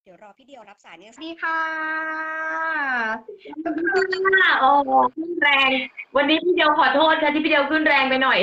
ดี๋ยวรอพี่เดียวรับสายเนี่ยสวัสดีค่ะโอ้ขึ้นแรง วันนี้พี่เดียวขอโทษค่ะที่พี่เดียวขึ้นแรงไปหน่อย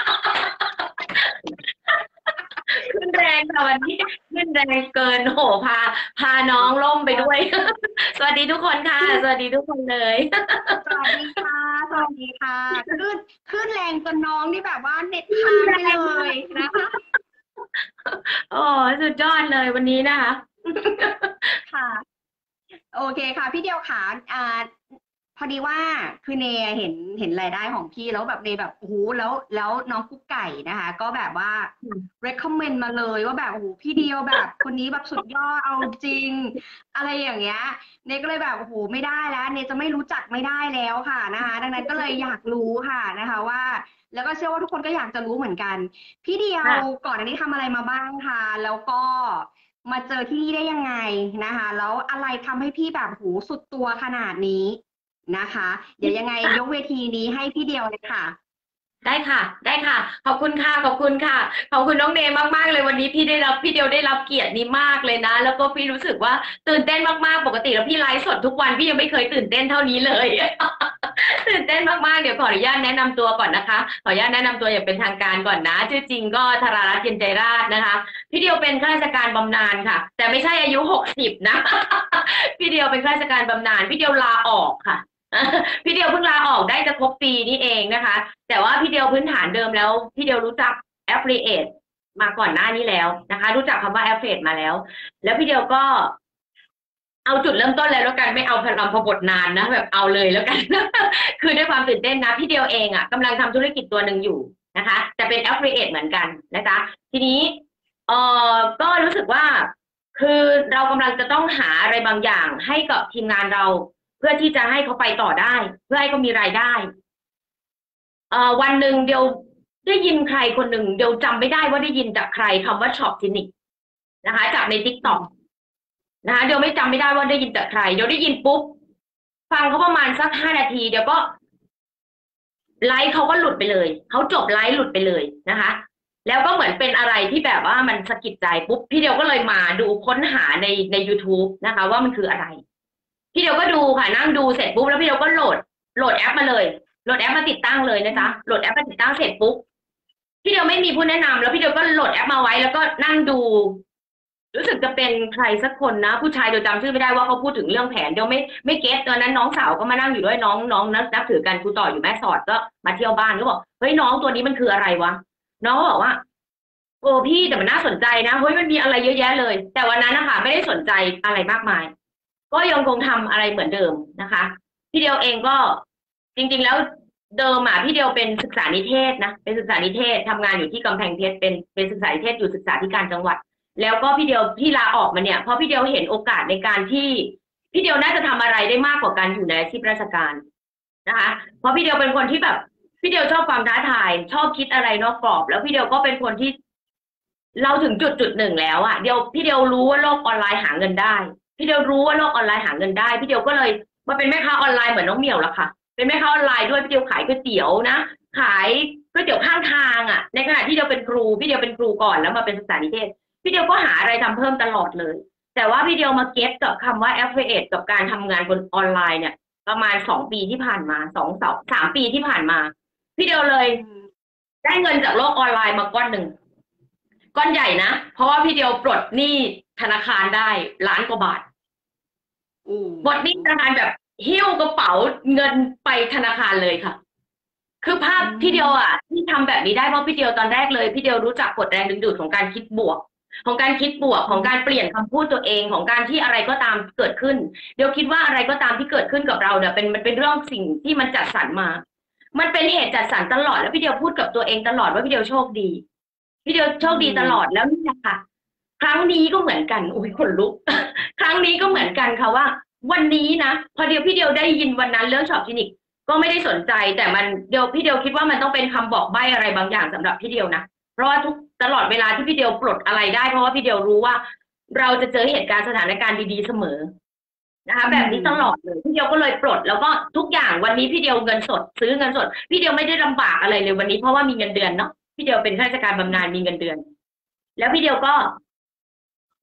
ขึ้นแรงค่ะวันนี้ขึ้นแรงเกินโหพาน้องล่มไปด้วย สวัสดีทุกคนค่ะ สวัสดีทุกคนเลยสวัสดีค่ะสวัสดีค่ะขึ้นแรงจนน้องที่แบบว่าเน็ตค้างไปเลยนะคะโอ้สุดยอดเลยวันนี้นะคะค่ะ โอเคค่ะ พี่เดียวค่ะพอดีว่าคือเนเห็นรายได้ของพี่แล้วแบบเนแบบโอ้โหแล้วน้องกุ๊กไก่นะคะ ก็แบบว่า recommend มาเลยว่าแบบโอ้โหพี่เดียวแบบคนนี้แบบสุดยอดเอาจริง อะไรอย่างเงี้ยเนก็เลยแบบโอ้โหไม่ได้แล้วเนจะไม่รู้จักไม่ได้แล้วค่ะนะคะ ดังนั้นก็เลยอยากรู้ค่ะนะคะว่า แล้วก็เชื่อว่าทุกคนก็อยากจะรู้เหมือนกัน พี่เดียวค่ะก่อนอันนี้ทำอะไรมาบ้างคะแล้วก็มาเจอที่นี่ได้ยังไงนะคะ แล้วอะไรทำให้พี่แบบโหสุดตัวขนาดนี้นะคะ เดี๋ยวยังไงยกเวทีนี้ให้พี่เดียวเลยค่ะได้ค่ะ ได้ค่ะ ขอบคุณค่ะ ขอบคุณค่ะ ขอบคุณน้องเนมมากๆเลยวันนี้พี่เดียวได้รับเกียรตินี้มากเลยนะ แล้วก็พี่รู้สึกว่าตื่นเต้นมากๆปกติแล้วพี่ไลฟ์สดทุกวันพี่ยังไม่เคยตื่นเต้นเท่านี้เลย ตื่นเต้นมากๆเดี๋ยวขออนุญาตแนะนำตัวก่อนนะคะขออนุญาตแนะนำตัวอย่างเป็นทางการก่อนนะชื่อจริงก็ธารารัตน์เย็นใจราชนะคะพี่เดียวเป็นข้าราชการบำนาญค่ะ แต่ไม่ใช่อายุ60นะ พี่เดียวเป็นข้าราชการบำนาญพี่เดียวลาออกค่ะ พี่เดียวเพิ่งลาออกได้จะครบปีนี่เองนะคะ แต่ว่าพี่เดียวพื้นฐานเดิมแล้วพี่เดียวรู้จัก Affiliate มาก่อนหน้านี้แล้วนะคะ รู้จักคำว่า Affiliate มาแล้ว แล้วพี่เดียวก็เอาจุดเริ่มต้นเลยแล้วกันไม่เอาพลังพบทนานนะแบบเอาเลยแล้วกัน คือด้วยความตื่นเต้นนะพี่เดียวเองอ่ะกำลังทำธุรกิจตัวหนึ่งอยู่นะคะแต่เป็น Affiliate เหมือนกันนะคะทีนี้ก็รู้สึกว่าคือเรากำลังจะต้องหาอะไรบางอย่างให้กับทีมงานเรา เพื่อที่จะให้เขาไปต่อได้ เพื่อให้เขามีรายได้วันหนึ่งเดียวได้ยินใครคนหนึ่งเดียวจำไม่ได้ว่าได้ยินจากใครคำว่าช็อปจินิกนะคะจากใน TikTok นะคะเดี๋ยวไม่จำไม่ได้ว่าได้ยินจากใครเดี๋ยวได้ยินปุ๊บฟังเขาประมาณสัก5 นาทีเดี๋ยวก็ไลฟ์เขาก็หลุดไปเลยเขาจบไลฟ์หลุดไปเลยนะคะแล้วก็เหมือนเป็นอะไรที่แบบว่ามันสะกิดใจปุ๊บพี่เดียวก็เลยมาดูค้นหาใน YouTube นะคะว่ามันคืออะไรพี่เดียวก็ดูค่ะนั่งดูเสร็จปุ๊บแล้วพี่เดียวก็โหลดแอปมาเลยโหลดแอปมาติดตั้งเลยนะจ๊ะโหลดแอปมาติดตั้งเสร็จปุ๊บพี่เดียวไม่มีผู้แนะนำแล้วพี่เดียวก็โหลดแอปมาไว้แล้วก็นั่งดูรู้สึกจะเป็นใครสักคนนะผู้ชายเดียวจำชื่อไม่ได้ว่าเขาพูดถึงเรื่องแผนเดียวไม่เก็ตตอนนั้นน้องสาวก็มานั่งอยู่ด้วยน้องนับถือกันครูต่ออยู่แม่สอดก็มาเที่ยวบ้านก็บอกเฮ้ยน้องตัวนี้มันคืออะไรวะน้องก็บอกว่าโอ้พี่แต่มันน่าสนใจนะเฮ้ยมันมีอะไรเยอะแยะเลยแต่วันนั้นนะคะไม่ได้สนใจอะไรมากมายก็ยังคงทำอะไรเหมือนเดิมนะคะพี่เดียวเองก็จริงๆแล้วเดิมอ่ะพี่เดียวเป็นศึกษานิเทศนะเป็นศึกษานิเทศทำงานอยู่ที่กำแพงเพชรเป็นศึกษานิเทศอยู่ศึกษาธิการจังหวัดแล้วก็พี่เดียวที่ลาออกมาเนี่ยเพราะพี่เดียวเห็นโอกาสในการที่พี่เดียวน่าจะทำอะไรได้มากกว่าการอยู่ในอาชีพราชการนะคะเพราะพี่เดียวเป็นคนที่แบบพี่เดียวชอบความท้าทายชอบคิดอะไรนอกกรอบแล้วพี่เดียวก็เป็นคนที่เราถึงจุดหนึ่งแล้วอะพี่เดียวรู้ว่าโลกออนไลน์หาเงินได้พี่เดียวรู้ว่าโลกออนไลน์หาเงินได้พี่เดียวก็เลยมาเป็นแม่ค้าออนไลน์เหมือนน้องเหมียวละค่ะเป็นแม่ค้าออนไลน์ด้วยพี่เดียวขายก๋วยเตี๋ยวนะขายก๋วยเตี๋ยวข้างทางอะในขณะที่เดียวเป็นครูพี่เดียวเป็นครูก่อนแล้วมาเป็นศึกษานิเทศพี่เดียวก็หาอะไรทำเพิ่มตลอดเลยแต่ว่าพี่เดียวมาเก็ตกับคำว่า affiliate กับการทำงานบนออนไลน์เนี่ยประมาณ2 ปีที่ผ่านมา3 ปีที่ผ่านมาพี่เดียวเลยได้เงินจากโลกออนไลน์มาก้อนหนึ่งก้อนใหญ่นะเพราะว่าพี่เดียวปลดหนี้ธนาคารได้1 ล้านกว่าบาทปลดหนี้ธนาคารแบบหิ้วกระเป๋าเงินไปธนาคารเลยค่ะคือภาพพี่เดียวอ่ะที่ทำแบบนี้ได้เพราะพี่เดียวตอนแรกเลยพี่เดียวรู้จักกฎแรงดึงดูดของการคิดบวกของการเปลี่ยนคำพูดตัวเองของการที่อะไรก็ตามเกิดขึ้นเดี๋ยวคิดว่าอะไรก็ตามที่เกิดขึ้นกับเราเนี่ยมันเป็นเรื่องสิ่งที่มันจัดสรรมามันเป็นเหตุจัดสรรตลอดแล้วพี่เดียวพูดกับตัวเองตลอดว่าพี่เดียวโชคดีพี่เดียวโชคดีตลอดแล้วนี่นะคะครั้งนี้ก็เหมือนกันโอ้ยขนลุก ครั้งนี้ก็เหมือนกันค่ะว่าวันนี้นะพอพี่เดียวได้ยินวันนั้นเรื่องช็อปคลินิกก็ไม่ได้สนใจแต่พี่เดียวคิดว่ามันต้องเป็นคำบอกใบ้อะไรบางอย่างสำหรับพี่เดียวนะเพราะว่าตลอดเวลาที่พี่เดียวปลดอะไรได้เพราะว่าพี่เดียวรู้ว่าเราจะเจอเหตุการณ์สถานการณ์ดีๆเสมอนะคะแบบนี้ตลอดเลยพี่เดียวก็เลยปลดแล้วก็ทุกอย่างวันนี้พี่เดียวเงินสดซื้อเงินสดพี่เดียวไม่ได้ลำบากอะไรเลยวันนี้เพราะว่ามีเงินเดือนเนาะพี่เดียวเป็นข้าราชการบำนาญมีเงินเดือนแล้วพี่เดียวก็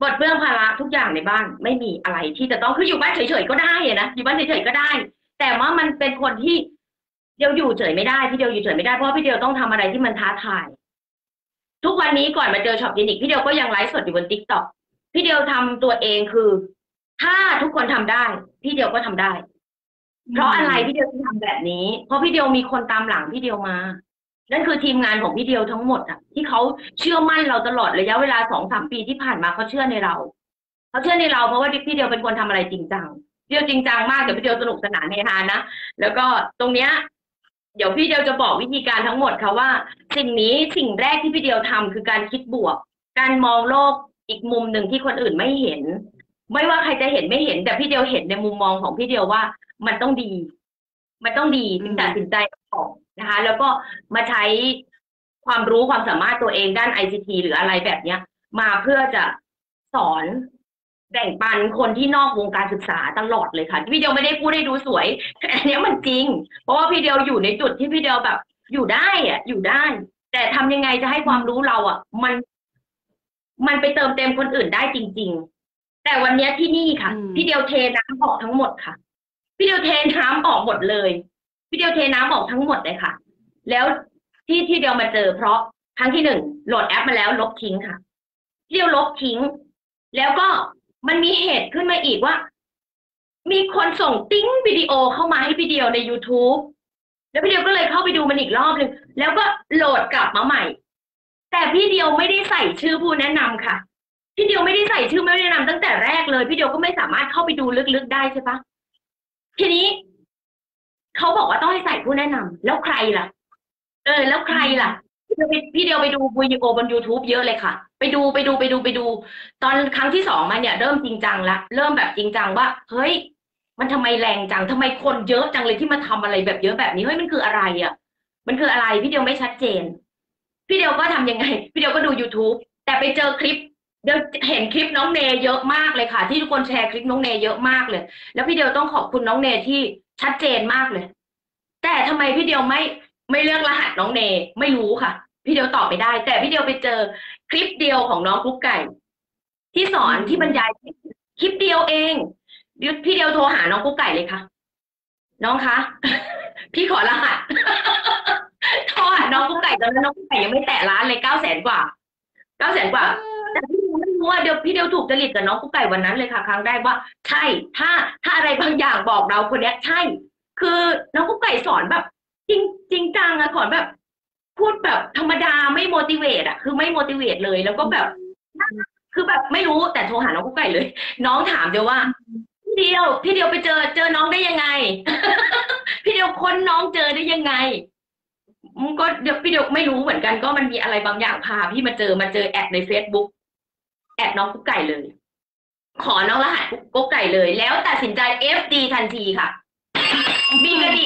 ปลดเปลื้องภาระทุกอย่างในบ้านไม่มีอะไรที่จะต้องคืออยู่บ้านเฉยๆก็ได้อะนะอยู่บ้านเฉยๆก็ได้แต่ว่ามันเป็นคนที่เดียวอยู่เฉยไม่ได้พี่เดียวอยู่เฉยไม่ได้เพราะว่าพี่เดียวต้องทำอะไรที่มันท้าทายทุกวันนี้ก่อนมาเจอช็อปคลินิกพี่เดียวก็ยังไลฟ์สดอยู่บนติ๊กต็อกพี่เดียวทำตัวเองคือถ้าทุกคนทำได้พี่เดียวก็ทำได้เพราะอะไรพี่เดียวถึงทำแบบนี้เพราะพี่เดียวมีคนตามหลังพี่เดียวมานั่นคือทีมงานของพี่เดียวทั้งหมดอ่ะที่เขาเชื่อมั่นเราตลอดระยะเวลา2-3 ปีที่ผ่านมาเขาเชื่อในเรา เขาเชื่อในเราเพราะว่าพี่เดียวเป็นคนทำอะไรจริงจังพี่เดียวจริงจังมากเดี๋ยวพี่เดียวสนุกสนานเฮฮานะแล้วก็ตรงเนี้ยเดี๋ยวพี่เดียวจะบอกวิธีการทั้งหมดค่ะว่าสิ่งแรกที่พี่เดียวทำคือการคิดบวกการมองโลกอีกมุมหนึ่งที่คนอื่นไม่เห็นไม่ว่าใครจะเห็นไม่เห็นแต่พี่เดียวเห็นในมุมมองของพี่เดียวว่ามันต้องดีมันต้องดีถึงตัดสินใจออกนะคะแล้วก็มาใช้ความรู้ความสามารถตัวเองด้าน ICT หรืออะไรแบบเนี้ยมาเพื่อจะสอน แบ่งปันคนที่นอกวงการศึกษาตลอดเลยค่ะพี่เดียวไม่ได้พูดให้ดูสวยอันนี้มันจริงเพราะว่าพี่เดียวอยู่ในจุดที่พี่เดียวแบบอยู่ได้อะอยู่ได้ แต่ทำยังไงจะให้ความรู้เราอ่ะมันไปเติมเต็มคนอื่นได้จริงๆแต่วันนี้ที่นี่ค่ะพี่เดียวเทน้ำออกทั้งหมดค่ะพี่เดียวเทน้ำออกหมดเลยพี่เดียวเทน้ำออกทั้งหมดเลยค่ะแล้วที่เดียวมาเจอเพราะครั้งที่หนึ่งโหลดแอปมาแล้วลบทิ้งค่ะพี่เดียวลบทิ้งแล้วก็มันมีเหตุขึ้นมาอีกว่ามีคนส่งติ้งวิดีโอเข้ามาให้พี่เดียวใน YouTube แล้วพี่เดียวก็เลยเข้าไปดูมันอีกรอบหนึ่งแล้วก็โหลดกลับมาใหม่แต่พี่เดียวไม่ได้ใส่ชื่อผู้แนะนำค่ะพี่เดียวไม่ได้ใส่ชื่อผู้แนะนำตั้งแต่แรกเลยพี่เดียวก็ไม่สามารถเข้าไปดูลึกๆได้ใช่ปะทีนี้เขาบอกว่าต้องให้ใส่ผู้แนะนำแล้วใครล่ะแล้วใครล่ะพี่เดียวไปดูวิดีโอบน YouTube เยอะเลยค่ะไปดูตอนครั้งที่2มาเนี่ยเริ่มจริงจังละเริ่มแบบจริงจังว่าเฮ้ยมันทำไมแรงจังทำไมคนเยอะจังเลยที่มาทำอะไรแบบเยอะแบบนี้เฮ้ยมันคืออะไรอ่ะมันคืออะไรพี่เดียวไม่ชัดเจนพี่เดียวก็ทำยังไงพี่เดียวก็ดู YouTube แต่ไปเจอคลิปเดี๋ยวเห็นคลิปน้องเนยเยอะมากเลยค่ะที่ทุกคนแชร์คลิปน้องเนยเยอะมากเลยแล้วพี่เดียวต้องขอบคุณน้องเนยที่ชัดเจนมากเลยแต่ทำไมพี่เดียวไม่เลือกรหัสน้องเนยไม่รู้ค่ะพี่เดียวตอบไม่ได้แต่พี่เดียวไปเจอคลิปเดียวของน้องกุ๊กไก่ที่สอนที่บรรยายคลิปเดียวเองพี่เดียวโทรหาน้องกุ๊กไก่เลยค่ะน้องคะพี่ขอรหัสโทรหาน้องกุ๊กไก่ตอนนั้นน้องกุ๊กไก่ยังไม่แตะล้านเลย900,000 กว่าแต่พี่เดียวไม่รู้ว่าเดี๋ยวพี่เดียวถูกจริตกับน้องกุ๊กไก่วันนั้นเลยค่ะครั้งแรกว่าใช่ถ้าอะไรบางอย่างบอกเราคนเนี้ยใช่คือน้องกุ๊กไก่สอนแบบจริงจังอะสอนแบบพูดแบบธรรมดาไม่โมติเวตอะคือไม่โมติเวตเลยแล้วก็แบบคือแบบไม่รู้แต่โทรหาน้องกุ๊กไก่เลยน้องถามเดียวว่าพี่เดียวไปเจอน้องได้ยังไง พี่เดียวค้นน้องเจอได้ยังไงก็เดี๋ยวพี่เดียวไม่รู้เหมือนกันก็มันมีอะไรบางอย่างพาพี่มาเจอแอดใน Facebook แอดน้องกุ๊กไก่เลยขอน้องรหัสกุ๊กไก่เลยแล้วตัดสินใจ FD ทันทีค่ะมีกระดิ่ง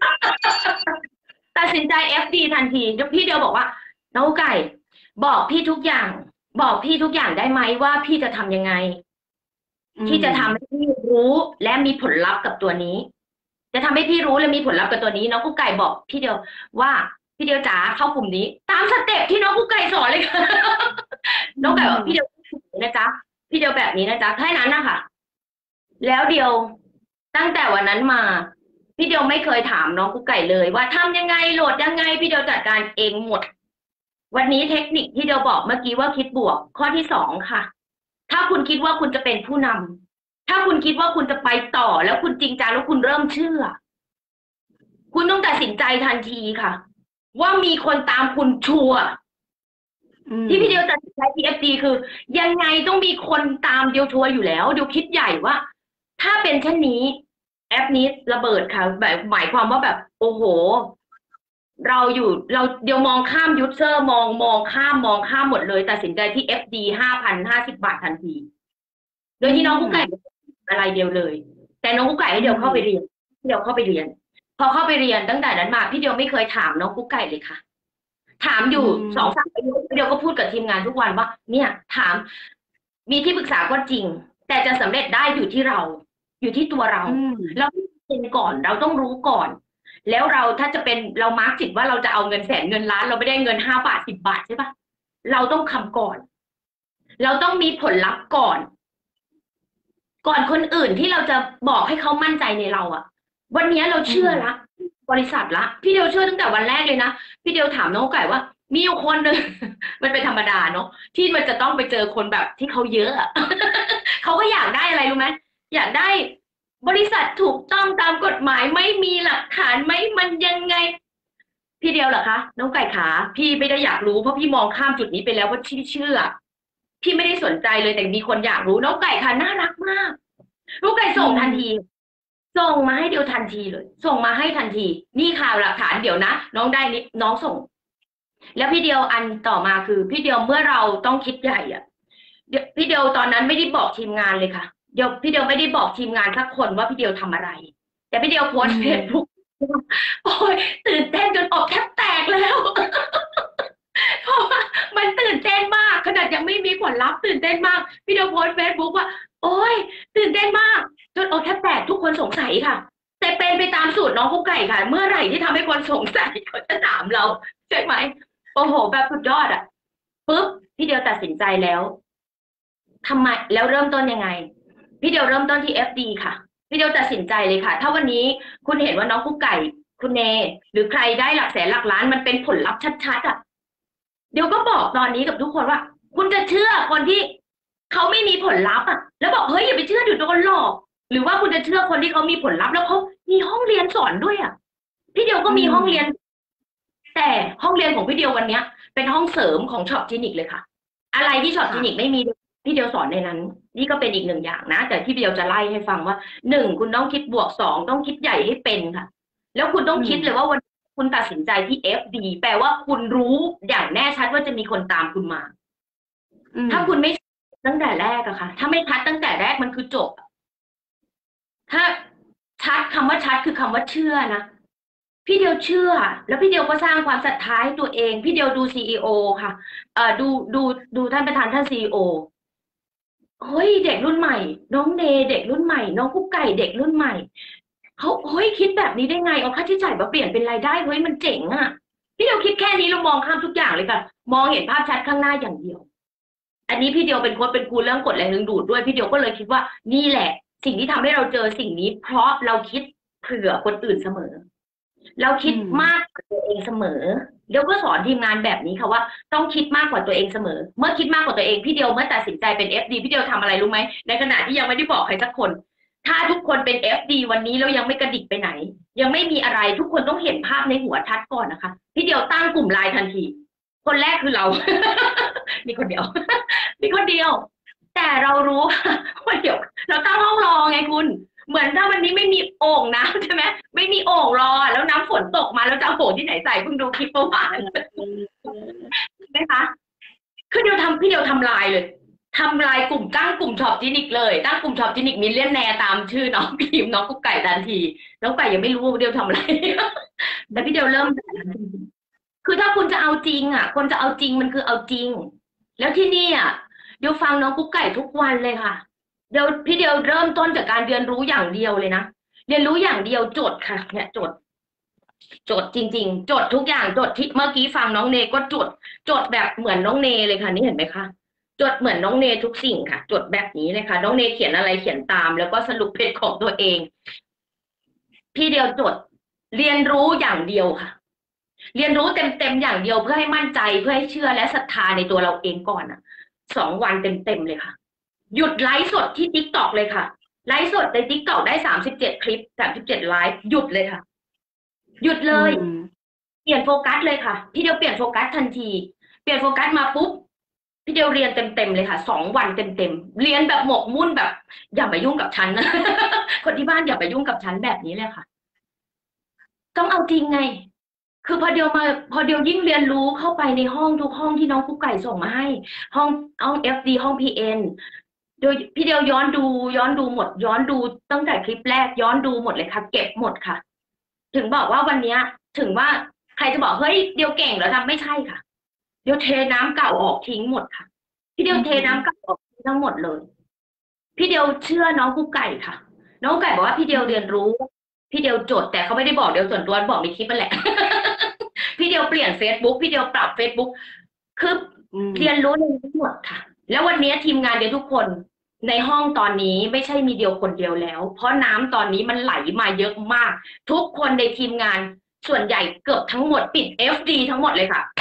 ตัดสินใจ FD ทันทีพี่เดียวบอกว่าน้องกุ๊กไก่บอกพี่ทุกอย่างได้ไหมว่าพี่จะทำยังไงที่จะทำให้พี่รู้และมีผลลัพธ์กับตัวนี้จะทำให้พี่รู้และมีผลลัพธ์กับตัวนี้น้องกุ๊กไก่บอกพี่เดียวว่าพี่เดียวจ๋าเข้ากลุ่มนี้ตามสเต็ปที่น้องกุ๊กไก่สอนเลยค่ะน้องไก่บอกพี่เดียวนะจ๊ะพี่เดียวแบบนี้นะจ๊ะแค่นั้นนะคะแล้วเดียวตั้งแต่วันนั้นมาพี่เดียวไม่เคยถามน้องกุ๊กไก่เลยว่าทำยังไงโหลดยังไงพี่เดียวจัดการเองหมดวันนี้เทคนิคที่เดียวบอกเมื่อกี้ว่าคิดบวกข้อที่2ค่ะถ้าคุณคิดว่าคุณจะเป็นผู้นำถ้าคุณคิดว่าคุณจะไปต่อแล้วคุณจริงจังแล้วคุณเริ่มเชื่อคุณต้องตัดสินใจทันทีค่ะว่ามีคนตามคุณชัวร์ที่พี่เดียวตัดสินใจ TFD คือยังไงต้องมีคนตามเดียวชัวร์อยู่แล้วเดียวคิดใหญ่ว่าถ้าเป็นเช่นนี้แอปนี้ระเบิดค่ะแบบหมายความว่าแบบโอ้โหเราเดี๋ยวมองข้ามยูเซอร์มองข้ามหมดเลยตัดสินใจที่ FD 5,050 บาททันทีโดยที่น้องกุ๊กไก่อะไรเดียวเลยแต่น้องกุ๊กไก่ให้เดียวเข้าไปเรียนพอเข้าไปเรียนตั้งแต่นั้นมาพี่เดียวไม่เคยถามน้องกุ๊กไก่เลยค่ะถามอยู่2-3 ปีพี่เดียวก็พูดกับทีมงานทุกวันว่าเนี่ยถามมีที่ปรึกษาก็จริงแต่จะสำเร็จได้อยู่ที่เราอยู่ที่ตัวเราเราเป็นก่อนเราต้องรู้ก่อนแล้วเราถ้าจะเป็นเรามาร์กจิตว่าเราจะเอาเงินแสนเงินล้านเราไม่ได้เงิน5 บาท 10 บาทใช่ปะเราต้องคำก่อนเราต้องมีผลลัพธ์ก่อน ก่อนคนอื่นที่เราจะบอกให้เขามั่นใจในเราอะวันนี้เราอืเชื่อมละบริษัทละพี่เดียวเชื่อตั้งแต่วันแรกเลยนะพี่เดียวถามน้องไก่ว่ามีอยู่คนหนึ่ง มันเป็นธรรมดาเนาะที่มันจะต้องไปเจอคนแบบที่เขาเยอะอะ เขาก็อยากได้อะไรรู้ไหมอยากได้บริษัทถูกต้องตามกฎหมายไม่มีหลักฐานไหมมันยังไงพี่เดียวเหรอคะน้องไก่ขาพี่ไม่ได้อยากรู้เพราะพี่มองข้ามจุดนี้ไปแล้วเพราะพี่เชื่อพี่ไม่ได้สนใจเลยแต่มีคนอยากรู้น้องไก่ค่ะน่ารักมาก ลูกไก่อืส่งทันทีมส่งมาให้เดียวทันทีเลยส่งมาให้ทันทีนี่ค่ะหลักฐานเดี๋ยวนะน้องได้นิดน้องส่งแล้วพี่เดียวอันต่อมาคือพี่เดียวเมื่อเราต้องคิดใหญ่อะเดี๋ยวพี่เดียวตอนนั้นไม่ได้บอกทีมงานเลยค่ะเดี๋ยวพี่เดียวไม่ได้บอกทีมงานสักคนว่าพี่เดียวทำอะไรแต่พี่เดียวโพอืสต์เฟซมบุ๊กโอ้ยตื่นเต้นจนอกแทบแตกแล้วเพราะว่ามันตื่นเต้นมากขนาดยังไม่มีผลลัพธ์ตื่นเต้นมากพี่เดียวโพสต์เฟซบุ๊กว่าโอ้ยตื่นเต้นมาก จนอกแทบแตกทุกคนสงสัยค่ะแต่เป็นไปตามสูตรน้องกุ๊กไก่ค่ะเมื่อไหร่ที่ทำให้คนสงสัยเขาจะถามเราใช่ไหมโอ้โหแบบสุดยอดอ่ะปุ๊บพี่เดียวตัดสินใจแล้วทำไมแล้วเริ่มต้นยังไงพี่เดียวเริ่มต้นที่ FD ค่ะพี่เดียวตัดสินใจเลยค่ะถ้าวันนี้คุณเห็นว่าน้องกุ๊กไก่คุณเนหรือใครได้หลักแสนหลักล้านมันเป็นผลลัพธ์ชัดๆอ่ะเดี๋ยวก็บอกตอนนี้กับทุกคนว่าคุณจะเชื่อคนที่เขาไม่มีผลลัพธ์อ่ะแล้วบอกเฮ้ยอย่าไปเชื่อเดี๋ยวโดนหลอก หรือว่าคุณจะเชื่อคนที่เขามีผลลัพธ์แล้วเขามีห้องเรียนสอนด้วยอ่ะพี่เดียวก็อืมีห้องเรียนมแต่ห้องเรียนของพี่เดียววันเนี้ยเป็นห้องเสริมของช็อปจินิกเลยค่ะอะไรที่ช็อปจินิกค่ะไม่มีพี่เดียวสอนในนั้นนี่ก็เป็นอีกหนึ่งอย่างนะแต่ที่พี่เดียวจะไล่ให้ฟังว่าหนึ่งคุณต้องคิดบวกสองต้องคิดใหญ่ให้เป็นค่ะแล้วคุณต้องอืมคิดเลยว่าวันคุณตัดสินใจที่ FD แปลว่าคุณรู้อย่างแน่ชัดว่าจะมีคนตามคุณมาอืมถ้าคุณไม่ตั้งแต่แรกอะค่ะถ้าไม่ชัดตั้งแต่แรกมันคือจบ ถ้าชัดคำว่าชัดคือคำว่าเชื่อนะพี่เดียวเชื่อแล้วพี่เดียวก็สร้างความศรัทธาให้ตัวเองพี่เดียวดูซีอีโอค่ะดูท่านประธานท่านซีอีโอเฮ้ยเด็กรุ่นใหม่น้องเนเด็กรุ่นใหม่น้องกุ๊กไก่เด็กรุ่นใหม่เขาเฮ้ยคิดแบบนี้ได้ไงเอาค่าใช้จ่ายมาเปลี่ยนเป็นรายได้เฮ้ยมันเจ๋งอ่ะพี่เดียวคิดแค่นี้เรามองข้ามทุกอย่างเลยค่ะมองเห็นภาพชัดข้างหน้าอย่างเดียว อันนี้พี่เดียวเป็นโค้ชเป็นครูเรื่องกฎแรงดึงดูดด้วยพี่เดียวก็เลยคิดว่านี่แหละสิ่งที่ทำให้เราเจอสิ่งนี้เพราะเราคิดเผื่อคนอื่นเสมอเราอืคิดมมากกว่าตัวเองเสมอเดียวก็สอนทีมงานแบบนี้ค่ะว่าต้องคิดมากกว่าตัวเองเสมอเมื่อคิดมากกว่าตัวเองพี่เดียวเมื่อตัดสินใจเป็น FD พี่เดียวทำอะไรรู้ไหมในขณะที่ยังไม่ได้บอกใครสักคนถ้าทุกคนเป็น FD วันนี้แล้วยังไม่กระดิกไปไหนยังไม่มีอะไรทุกคนต้องเห็นภาพในหัวชัดก่อนนะคะพี่เดียวตั้งกลุ่มไลน์ทันทีคนแรกคือเรา มีคนเดียว มีคนเดียว แต่เรารู้ว่าเดี๋ยวเราตั้งห้องรอไงคุณเหมือนถ้าวันนี้ไม่มีโอ่งน้ำใช่ไหมไม่มีโอ่งรอแล้วน้ำฝนตกมาแล้วจะเอาโอ่งที่ไหนใส่เพิ่งดูคลิปเมื่อวานใช่ไหมคะคือพี่เดียวทำลายเลยทำลายกลุ่มตั้งกลุ่มช็อปจินิกเลยตั้งกลุ่มช็อปจินิกมิลเลียนแนร์ตามชื่อน้องพิมพ์น้องกุ๊กไก่ทันทีน้องไก่ยังไม่รู้ว่าเดียวทำอะไรแต่พี่เดียวเริ่มคือถ้าคุณจะเอาจริงอ่ะคนจะเอาจริงมันคือเอาจริงแล้วที่นี่อ่ะ เดี๋ยวฟังน้องกุ๊กไก่ทุกวันเลยค่ะเดี๋ยวพี่เดียวเริ่มต้นจากการเรียนรู้อย่างเดียวเลยนะเรียนรู้อย่างเดียวจดค่ะเนี่ยจดจริงๆจดทุกอย่างจดที่เมื่อกี้ฟังน้องเนก็จดแบบเหมือนน้องเนเลยค่ะนี่เห็นไหมคะจดเหมือนน้องเนทุกสิ่งค่ะจดแบบนี้เลยค่ะน้องเนเขียนอะไรเขียนตามแล้วก็สรุปเป็นของตัวเองพี่เดียวจดเรียนรู้อย่างเดียวค่ะเรียนรู้เต็มอย่างเดียวเพื่อให้มั่นใจเพื่อให้เชื่อและศรัทธาในตัวเราเองก่อนอ่ะ2 วันเต็มเลยค่ะ หยุดไลฟ์สดที่ TikTok เลยค่ะไลฟ์สดใน TikTok ได้37 คลิป37 ไลฟ์หยุดเลยค่ะหยุดอืเลยมเปลี่ยนโฟกัสเลยค่ะพี่เดียวเปลี่ยนโฟกัสทันทีเปลี่ยนโฟกัสมาปุ๊บพี่เดียวเรียนเต็มเลยค่ะ2 วันเต็มเรียนแบบหมกมุ่นแบบอย่ามายุ่งกับฉันนะคนที่บ้านอย่ามายุ่งกับฉันแบบนี้เลยค่ะต้องเอาจริงไงคือพอเดียวยิ่งเรียนรู้เข้าไปในห้องทุกห้องที่น้องกุ๊กไก่ส่งมาให้ห้องFD ห้อง PN โดยพี่เดียวย้อนดูหมดย้อนดูตั้งแต่คลิปแรกย้อนดูหมดเลยค่ะเก็บหมดค่ะถึงบอกว่าวันเนี้ยถึงว่าใครจะบอกเฮ้ยเดียวเก่งเหรอทำไม่ใช่ค่ะเดียวเทน้ำเก่าออกทิ้งหมดค่ะพี่เดีอืยวเทน้ำมเก่าออกทิ้งทั้งหมดเลยพี่เดียวเชื่อน้องกุ๊กไก่ค่ะน้องกุ๊กไก่บอกว่าพี่เดียวเรียนรู้พี่เดียวจดแต่เขาไม่ได้บอกเดียวส่วนตัวบอกในคลิปนั่นแหละ พี่เดียวเปลี่ยน Facebook พี่เดียวปรับ Facebook คืออืมเรียนรู้ในทั้งหมดค่ะแล้ววันนี้ทีมงานเดียวทุกคนในห้องตอนนี้ไม่ใช่มีเดียวคนเดียวแล้วเพราะน้ำตอนนี้มันไหลมาเยอะมากทุกคนในทีมงานส่วนใหญ่เกือบทั้งหมดปิด FD ทั้งหมดเลยค่ะ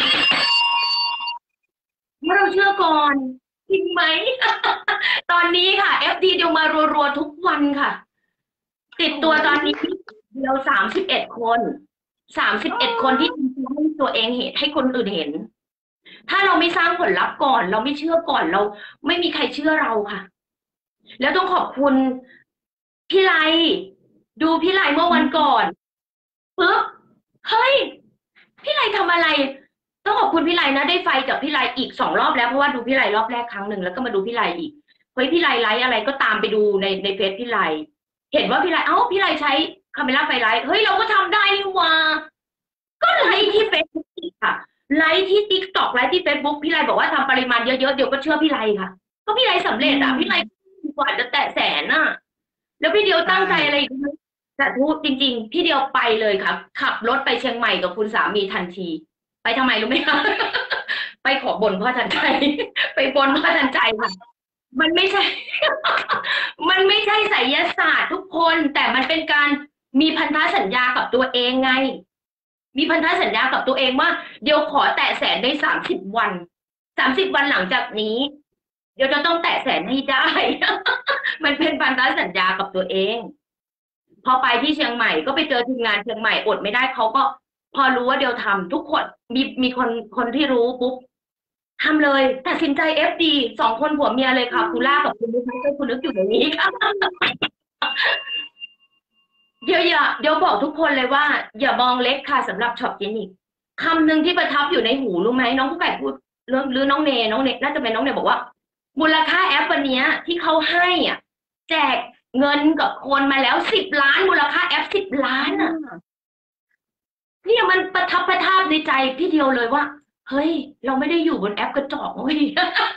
เมื่อเราเชื่อก่อนจริงไหม ตอนนี้ค่ะ FD เดียวมารัวๆทุกวันค่ะ ติดตัวตอนนี้เดียว31 คน31 คนที่ให้ตัวเองเห็นให้คนอื่นเห็น ถ้าเราไม่สร้างผลลัพธ์ก่อน เราไม่เชื่อก่อนเราไม่มีใครเชื่อเราค่ะ แล้วต้องขอบคุณพี่ไลดูพี่ไลเมื่อวันก่อนปึ๊บเฮ้ยพี่ไลทำอะไรต้องขอบคุณพี่ไลนะได้ไฟจากพี่ไลอีก2 รอบแล้วเพราะว่าดูพี่ไลรอบแรกครั้งหนึ่งแล้วก็มาดูพี่ไลอีกเฮ้ยพี่ไลไลฟ์อะไรก็ตามไปดูในเฟซพี่ไลเห็นว่าพี่ไลพี่ไลใช้คาเมล่าไฟไลฟ์เฮ้ยเราก็ทำได้นี่หว่าก็ไลฟ์ที่เฟซบุ๊กค่ะไลฟ์ที่ติ๊กต็อกไลฟ์ที่เฟซบุ๊กพี่ไลบอกว่าทำปริมาณเยอะๆเดี๋ยวก็เชื่อพี่ไลค่ะก็พี่ไลสำเร็จอ่ะพี่ไลกว่าจะแตะแสนน่ะแล้วพี่เดียวตั้งใจอะไรอีกไหมแต่พูดจริงๆพี่เดียวไปเลยค่ะขับรถไปเชียงใหม่กับคุณสามีทันทีไปทำไมรู้ไหมคะไปขอบนพ่อทันใจไปบนพ่อทันใจค่ะมันไม่ใช่ มันไม่ใช่ไสยศาสตร์ทุกคนแต่มันเป็นการมีพันธสัญญากับตัวเองไงมีพันธสัญญากับตัวเองว่าเดี๋ยวขอแตะแสนใน30 วัน30 วันหลังจากนี้เดี๋ยวจะต้องแตะแสนให้ได้ มันเป็นพันธสัญญากับตัวเองพอไปที่เชียงใหม่ก็ไปเจอทีมงานเชียงใหม่อดไม่ได้เขาก็พอรู้ว่าเดี๋ยวทำทุกคนมีคนที่รู้ปุ๊บทำเลยตัดสินใจ FD 2 คนผัวเมียเลยค่ะคุณล่ากับคุณนึกไม่ใช่คุณนึกอยู่ในนี้ค่ะ เดี๋ยวบอกทุกคนเลยว่าอย่ามองเล็กค่ะสำหรับช็อปเจนิกคำหนึ่งที่ประทับอยู่ในหูรู้ไหมน้องผู้ไก่พูดหรือน้องเนน่าจะเป็นน้องเนบอกว่ามูลค่าแอปวันนี้ที่เขาให้อ่ะแจกเงินกับคนมาแล้ว10 ล้านมูลค่าแอป10 ล้านอ่ะเนี่ยมันประทับในใจพี่เดียวเลยว่าเฮ้ยเราไม่ได้อยู่บนแอปกระจอกเว้ย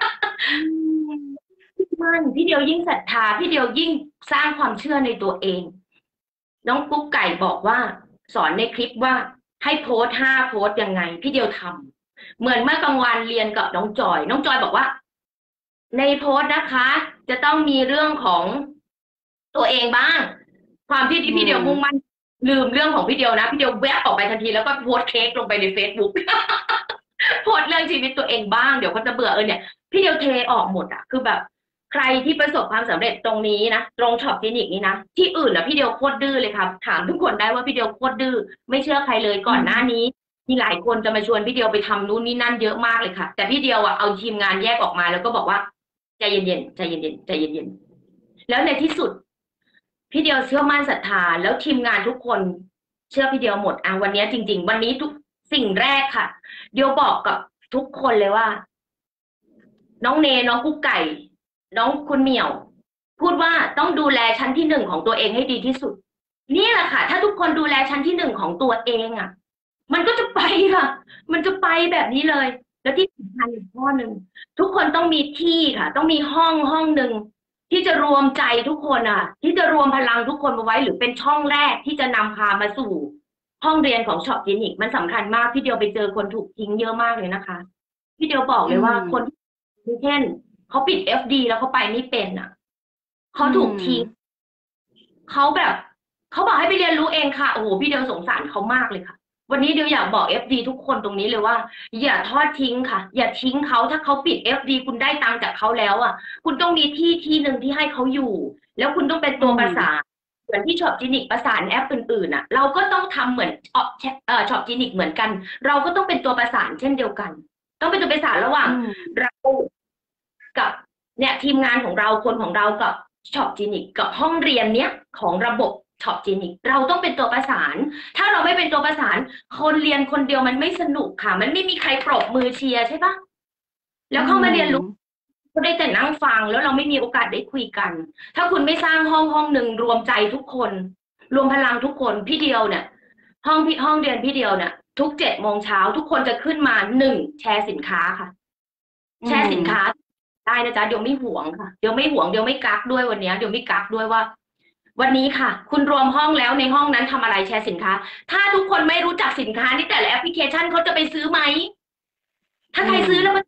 มันพี่เดียวยิ่งศรัทธาพี่เดียวยิ่งสร้างความเชื่อในตัวเองน้องกุ๊กไก่บอกว่าสอนในคลิปว่าให้โพสต์5 โพสต์ยังไงพี่เดียวทำเหมือนเมื่อกลางวันเรียนกับน้องจอยบอกว่าในโพสต์นะคะจะต้องมีเรื่องของตัวเองบ้างความที่พี่เดียวมุ่งมั่นลืมเรื่องของพี่เดียวนะพี่เดียวแวบออกไปทันทีแล้วก็โพสต์เค้กลงไปใน Facebook โพสต์เรื่องชีวิตตัวเองบ้างเดี๋ยวเขาจะเบื่อเนี่ยพี่เดียวเทออกหมดอ่ะคือแบบใครที่ประสบความสำเร็จตรงนี้นะตรงช็อปคลินิกนี้นะที่อื่นนะพี่เดียวโคตรดื้อเลยครับถามทุกคนได้ว่าพี่เดียวโคตรดื้อไม่เชื่อใครเลยก่อนหน้านี้มีหลายคนจะมาชวนพี่เดียวไปทำนู่นนี่นั่นเยอะมากเลยค่ะแต่พี่เดียวอ่ะเอาทีมงานแยกออกมาแล้วก็บอกว่าใจเย็นๆใจเย็นๆใจเย็นๆแล้วในที่สุดพี่เดียวเชื่อมั่นศรัทธาแล้วทีมงานทุกคนเชื่อพี่เดียวหมดวันนี้จริงๆวันนี้ทุกสิ่งแรกค่ะเดียวบอกกับทุกคนเลยว่าน้องน้องกุ๊กไก่น้องคุณเหมียวพูดว่าต้องดูแลชั้นที่1ของตัวเองให้ดีที่สุดนี่แหละค่ะถ้าทุกคนดูแลชั้นที่1ของตัวเองอ่ะมันก็จะไปค่ะมันจะไปแบบนี้เลยแล้วที่สำคัญอีกข้อหนึ่งทุกคนต้องมีที่ค่ะต้องมีห้องหนึ่งที่จะรวมใจทุกคนที่จะรวมพลังทุกคนมาไว้หรือเป็นช่องแรกที่จะนำพามาสู่ห้องเรียนของช็อปคลินิกมันสำคัญมากพี่เดียวไปเจอคนถูกทิ้งเยอะมากเลยนะคะพี่เดียวบอกเลยว่าคนเช่นเขาปิด FD แล้วเขาไปไม่เป็นเขาถูกทิ้งเขาแบบเขาบอกให้ไปเรียนรู้เองค่ะโอ้โหพี่เดียวสงสารเขามากเลยค่ะวันนี้เดียวอยากบอก FD ทุกคนตรงนี้เลยว่าอย่าทอดทิ้งค่ะอย่าทิ้งเขาถ้าเขาปิด FD คุณได้ตังค์จากเขาแล้วคุณต้องมีที่หนึ่งที่ให้เขาอยู่แล้วคุณต้องเป็นตัวประสานเหมือนที่ช็อปคลินิกประสานแอปอื่นๆเราก็ต้องทำเหมือนช็อปคลินิกเหมือนกันเราก็ต้องเป็นตัวประสานเช่นเดียวกันต้องเป็นตัวประสานระหว่างเรากับเนี่ยทีมงานของเราคนของเรากับช็อปคลินิกกับห้องเรียนเนี้ยของระบบช็อปคลินิกเราต้องเป็นตัวประสานถ้าเราไม่เป็นตัวประสานคนเรียนคนเดียวมันไม่สนุกค่ะมันไม่มีใครปรบมือเชียร์ใช่ปะแล้วเข้ามาเรียนรู้ก็ได้แต่นั่งฟังแล้วเราไม่มีโอกาสได้คุยกันถ้าคุณไม่สร้างห้องหนึ่งรวมใจทุกคนรวมพลังทุกคนพี่เดียวเนี่ยห้องเรียนพี่เดียวเนี่ยทุก7 โมงเช้าทุกคนจะขึ้นมา1แชร์สินค้าค่ะแชร์สินค้าได้นะจ๊ะเดี๋ยวไม่หวงค่ะเดี๋ยวไม่หวงเดี๋ยวไม่กักด้วยวันนี้เดี๋ยวไม่กักด้วยว่าวันนี้ค่ะคุณรวมห้องแล้วในห้องนั้นทำอะไรแชร์สินค้าถ้าทุกคนไม่รู้จักสินค้านี่แต่ละแอปพลิเคชันเขาจะไปซื้อไหมถ้าใครซื้อแล้วมัน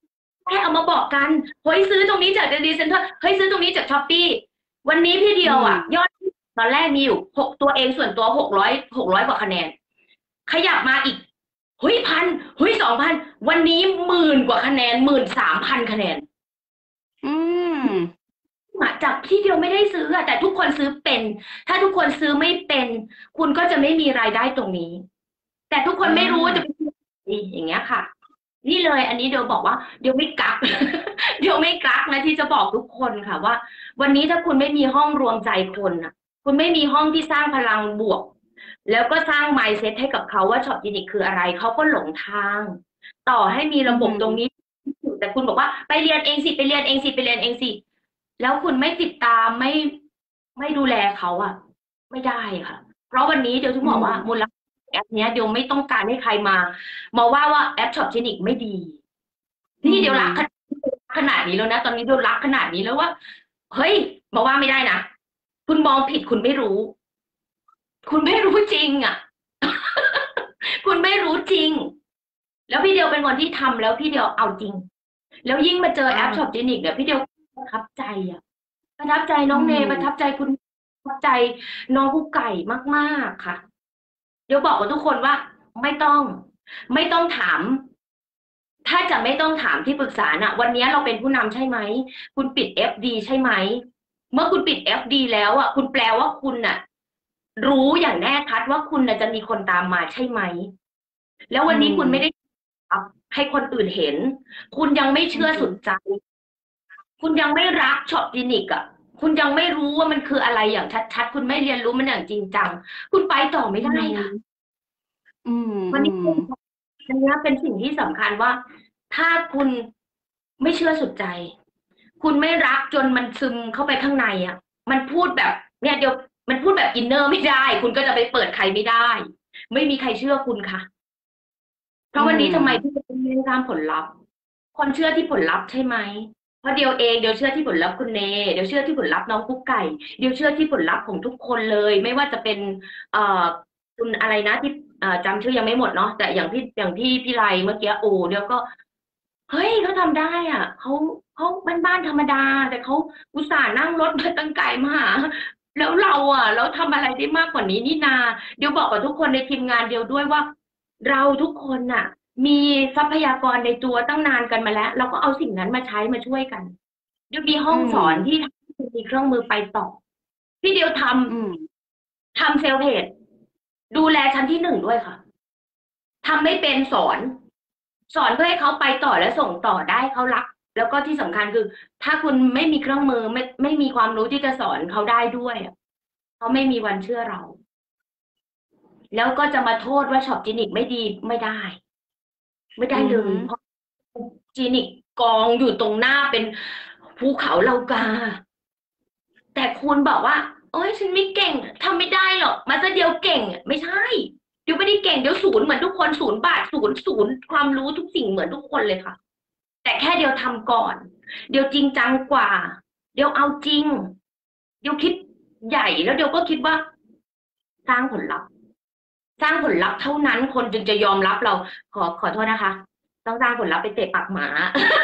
แค่เอามาบอกกันเฮ้ยซื้อตรงนี้จากดีเซ็นเตอร์เฮ้ยซื้อตรงนี้จากช้อปปี้วันนี้พี่เดีอืยวมอ่ะยอดตอนแรกมีอยู่ตัวเองส่วนตัว600กว่าคะแนนขยับมาอีกเฮ้ย1,000เฮ้ย2,000วันนี้10,000กว่าคะแนน13,000คะแนนอืมจากที่เดียวไม่ได้ซื้ออะแต่ทุกคนซื้อเป็นถ้าทุกคนซื้อไม่เป็นคุณก็จะไม่มีรายได้ตรงนี้แต่ทุกคนอ่ไม่รู้ว่าจะาไปซื้ออะไรอย่างเงี้ยค่ะนี่เลยอันนี้เดียวบอกว่าเดียวไม่กักเดียวไม่กักนะที่จะบอกทุกคนค่ะว่าวันนี้ถ้าคุณไม่มีห้องรวมใจคนนะคุณไม่มีห้องที่สร้างพลังบวกแล้วก็สร้าง mindset ให้กับเขาว่าช็อปคลินิกคืออะไรเขาก็หลงทางต่อให้มีอืระบบตรงนี้มแต่คุณบอกว่าไปเรียนเองสิไปเรียนเองสิไปเรียนเองสิ แล้วคุณไม่ติดตามไม่ดูแลเขาอะไม่ได้ค่ะเพราะวันนี้เดี๋ยวถึงอืบอกว่ามูลมค่าแอปเนี้ยเดี๋ยวไม่ต้องการให้ใครมาว่าแอปช็อปเจนิกไม่ดีอืนี่เดี๋ยวรักมขนาดนี้แล้วนะตอนนี้เดี๋ยวรักขนาดนี้แล้วว่าเฮ้ยมาว่าไม่ได้นะคุณมองผิดคุณไม่รู้คุณไม่รู้จริงอะคุณไม่รู้จริงแล้วพี่เดียวเป็นคนที่ทำแล้วพี่เดียวเอาจริงแล้วยิ่งมาเจอแอปช็อปอ่าเจนิกเนี่ยพี่เดียวประทับใจอะ ประทับใจอืน้องเนมประทับใจคุณประทับใจน้องกุ๊กไก่มากๆค่ะเดี๋ยวบอกกับทุกคนว่าไม่ต้องไม่ต้องถามถ้าจะไม่ต้องถามที่ปรึกษาน่ะวันนี้เราเป็นผู้นำใช่ไหมคุณปิด FD ใช่ไหมเมื่อคุณปิด FD แล้วอ่ะคุณแปลว่าคุณน่ะรู้อย่างแน่ชัดว่าคุณน่ะจะมีคนตามมาใช่ไหมแล้วอืวันนี้คุณไม่ได้มให้คนอื่นเห็นคุณยังไม่อืเชื่อสุดมใจ คุณยังไม่รักช็อปคลินิกอ่ะคุณยังไม่รู้ว่ามันคืออะไรอย่างชัดๆคุณไม่เรียนรู้มันอย่างจริงจังคุณไปต่อไม่อืได้ค่ะมอืมวันนี้อืมอันนี้เป็นสิ่งที่สำคัญว่าถ้าคุณไม่เชื่อสุดใจคุณไม่รักจนมันซึมเข้าไปข้างในอ่ะมันพูดแบบเนี่ยเดี๋ยวมันพูดแบบอินเนอร์ไม่ได้คุณก็จะไปเปิดใครไม่ได้ไม่มีใครเชื่อคุณค่ะเพอืราะวันนี้ทำไมพี่มจะต้องเน้นตามผลลัพธ์คนเชื่อที่ผลลัพธ์ใช่ไหมเพราะเดียวเองเดียวเชื่อที่ผลลัพธ์คุณเนเดียวเชื่อที่ผลลัพธ์น้องกุ๊กไก่เดียวเชื่อที่ผลลัพธ์ของทุกคนเลยไม่ว่าจะเป็นเอ่อคุณอะไรนะที่จำชื่อยังไม่หมดเนาะแต่อย่างพี่พี่ไลเมื่อกี้โอ้เดียวก็เฮ้ยเขาทำได้อ่ะเขาบ้านๆธรรมดาแต่เขาอุตส่าห์นั่งรถมาตั้งไกลมาหาแล้วเราทำอะไรได้มากกว่านี้นี่นาเดี๋ยวบอกกับทุกคนในทีมงานเดียวด้วยว่าเราทุกคนน่ะ มีทรัพยากรในตัวตั้งนานกันมาแล้วเราก็เอาสิ่งนั้นมาใช้มาช่วยกันเดี๋ยวมีห้อืองสอนที่มมีเครื่องมือไปต่อพี่เดียวอืมทำเซลล์เพจดูแลชั้นที่1ด้วยค่ะทำไม่เป็นสอนเพื่อให้เขาไปต่อและส่งต่อได้เขารักแล้วก็ที่สำคัญคือถ้าคุณไม่มีเครื่องมือไม่มีความรู้ที่จะสอนเขาได้ด้วยอะเขาไม่มีวันเชื่อเราแล้วก็จะมาโทษว่าช็อปจินิกไม่ดีไม่ได้ ไม่อืได้เลมยเพราะคลินิกกองอยู่ตรงหน้าเป็นภูเขาเหล่ากาแต่คุณบอกว่าโอ๊ยฉันไม่เก่งทำไม่ได้หรอกมาซะเดียวเก่งไม่ใช่เดี๋ยวไม่ได้เก่งเดี๋ยวศูนย์เหมือนทุกคน0 บาทศูนย์ความรู้ทุกสิ่งเหมือนทุกคนเลยค่ะแต่แค่เดียวทำก่อนเดี๋ยวจริงจังกว่าเดี๋ยวเอาจริงเดี๋ยวคิดใหญ่แล้วเดี๋ยวก็คิดว่าสร้างผลลัพธ์ สร้างผลลัพธ์เท่านั้นคนจึงจะยอมรับเราขอโทษนะคะต้องสร้างผลลัพธ์ไปเตะปากหมา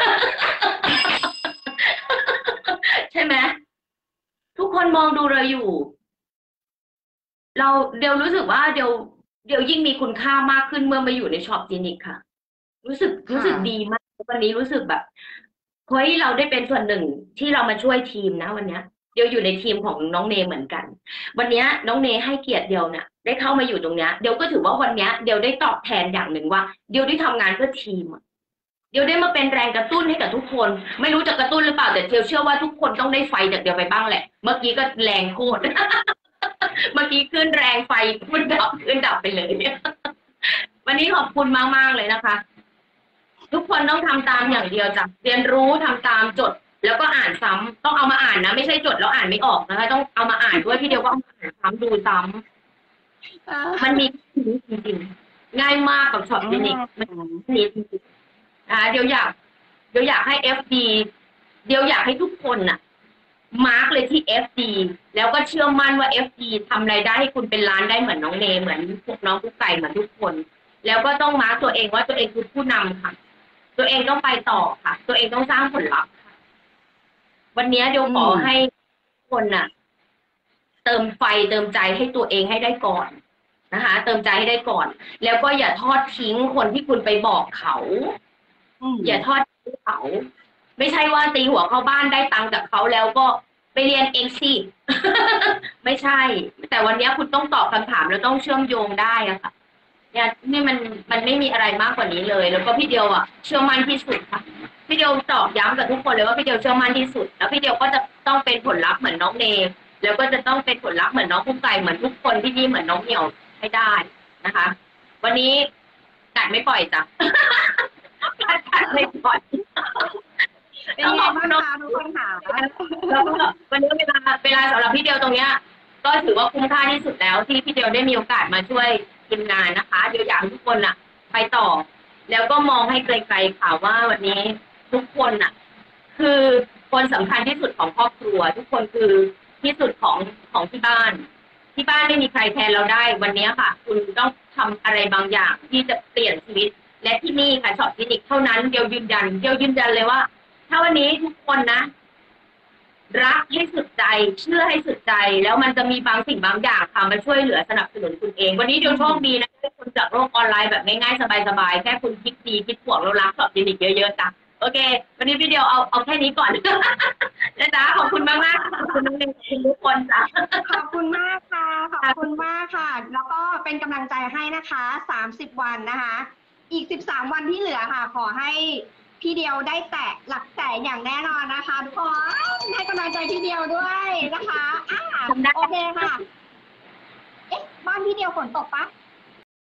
ใช่ไหมทุกคนมองดูเราอยู่เราเดี๋ยวรู้สึกว่าเดี๋ยวยิ่งมีคุณค่ามากขึ้นเมื่อมาอยู่ในช็อปคลินิกค่ะรู้สึกดีค่ะมากวันนี้รู้สึกแบบเฮ้ยเราได้เป็นส่วนหนึ่งที่เรามาช่วยทีมนะวันเนี้ยเดี๋ยวอยู่ในทีมของน้องเนเหมือนกันวันเนี้ยน้องเนให้เกียรติเดียวเนี่ยได้เข้ามาอยู่ตรงเนี้ยเดี๋ยวก็ถือว่าวันเนี้ยเดี๋ยวได้ตอบแทนอย่างหนึ่งว่าเดี๋ยวได้ทำงานเพื่อทีมอะเดี๋ยวได้มาเป็นแรงกระตุ้นให้กับทุกคนไม่รู้จะกระตุ้นหรือเปล่าแต่เชื่อว่าทุกคนต้องได้ไฟจากเดียวไปบ้างแหละเมื่อกี้ก็แรงโคตรเมื่อกี้ขึ้นแรงไฟขึ้นดับไปเลยวันนี้ขอบคุณมากๆเลยนะคะ ทุกคนต้องทำตามอย่างเดียวจ้ะเรียนรู้ทำตามจดแล้วก็อ่านซ้ำต้องเอามาอ่านนะไม่ใช่จดแล้วอ่านไม่ออกนะคะต้องเอามาอ่านด้วยพี่เดียวก็เอามาอ่านซ้ำดูซ้อ่ำมันมีาจริงๆง่ายมากกับช็อตอืคลินิกมันมมีจริงๆเดี๋ยวอยากให้ FD เดี๋ยวอยากให้ทุกคนน่ะมาร์กเลยที่ FD แล้วก็เชื่อมั่นว่า FD ทำรายได้ให้คุณเป็นล้านได้เหมือนน้องเนเหมือนพวกน้องกุ๊กไก่เหมือนทุกคนแล้วก็ต้องมาร์กตัวเองว่าตัวเองคือผู้นำค่ะตัวเองต้องไปต่อค่ะ ตัวเองต้องสร้างผลลัพธ์ค่ะวันนี้เดี๋ยวขอให้คนน่ะ เติมไฟเติมใจให้ตัวเองให้ได้ก่อนนะคะเติมใจให้ได้ก่อน แล้วก็อย่าทอดทิ้งคนที่คุณไปบอกเขา อย่าทอดทิ้งเขา ไม่ใช่ว่าตีหัวเข้าบ้านได้ตังค์จากเขาแล้วก็ไปเรียนเองสิ ไม่ใช่ แต่วันนี้คุณต้องตอบคำถามแล้วต้องเชื่อมโยงได้อะค่ะเนี่ยนี่มันไม่มีอะไรมากกว่านี้เลย แล้วก็พี่เดียวอะเชื่อมั่นที่สุดค่ะพี่เดียวตอกย้ำกับทุกคนเลยว่าพี่เดียวเชื่อมั่นที่สุดแล้วพี่เดียวก็จะต้องเป็นผลลัพธ์เหมือนน้องเนมแล้วก็จะต้องเป็นผลลัพธ์เหมือนน้องกุ๊กไก่เหมือนทุกคนที่นี่เหมือนน้องเหมียวให้ได้นะคะ วันนี้กัดไม่ปล่อยจ้ะ กัดไม่ปล่อยเป็นไงบ้างคะทุกคนค่ะแล้วก็วันนี้เวลาสำหรับพี่เดียวตรงเนี้ยก็ถือว่าคุ้มค่าที่สุดแล้วที่พี่เดียวได้มีโอกาสมาช่วยทีมงานนะคะเดียวอยากให้ทุกคนอ่ะ ไปต่อ แล้วก็มองให้ไกลๆค่ะว่าวันนี้ทุกคนอ่ะ คือคนสำคัญที่สุดของครอบครัว ทุกคนคือที่สุดของที่บ้าน ที่บ้านไม่มีใครแทนเราได้ วันนี้ค่ะ คุณต้องทำอะไรบางอย่างที่จะเปลี่ยนชีวิต และที่นี่ค่ะช็อปคลินิกเท่านั้นเดียวยืนยันเลยว่า ถ้าวันนี้ทุกคนนะ รักให้สุดใจเชื่อให้สุดใจแล้วมันจะมีบางสิ่งบางอย่างค่ะมาช่วยเหลือสนับสนุนคุณเองวันนี้เดี๋ยวโชคดีนะได้คุณจากโลกออนไลน์แบบง่ายๆสบายๆแค่คุณคิดดีคิดบวกแล้วรักสอบคลินิกเยอะๆจ้ะโอเควันนี้พี่เดียวเอาแค่นี้ก่อน นะจ๊ะขอบคุณมากๆขอบคุณน้องเนยขอบคุณทุกคนจ้ะขอบคุณมากค่ะ ขอบคุณมากค่ะ แล้วก็เป็นกำลังใจให้นะคะ30 วันนะคะ อีก13 วันที่เหลือค่ะ ขอให้พี่เดียวได้แตะหลักแสนอย่างแน่นอนนะคะทุกคนให้กำลังใจพี่เดียวด้วยนะคะโอเคค่ะ เอ๊ะบ้านพี่เดียวฝนตกปะ